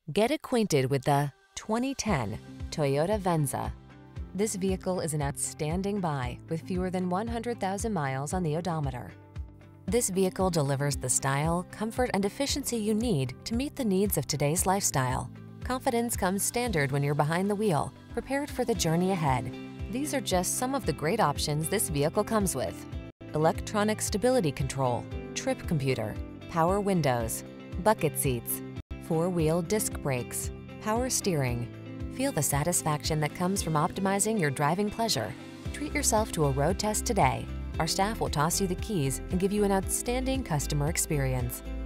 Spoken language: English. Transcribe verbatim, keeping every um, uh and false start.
Get acquainted with the twenty ten Toyota Venza. This vehicle is an outstanding buy with fewer than one hundred thousand miles on the odometer. This vehicle delivers the style, comfort, and efficiency you need to meet the needs of today's lifestyle. Confidence comes standard when you're behind the wheel, prepared for the journey ahead. These are just some of the great options this vehicle comes with: electronic stability control, trip computer, power windows, bucket seats, four-wheel disc brakes, power steering. Feel the satisfaction that comes from optimizing your driving pleasure. Treat yourself to a road test today. Our staff will toss you the keys and give you an outstanding customer experience.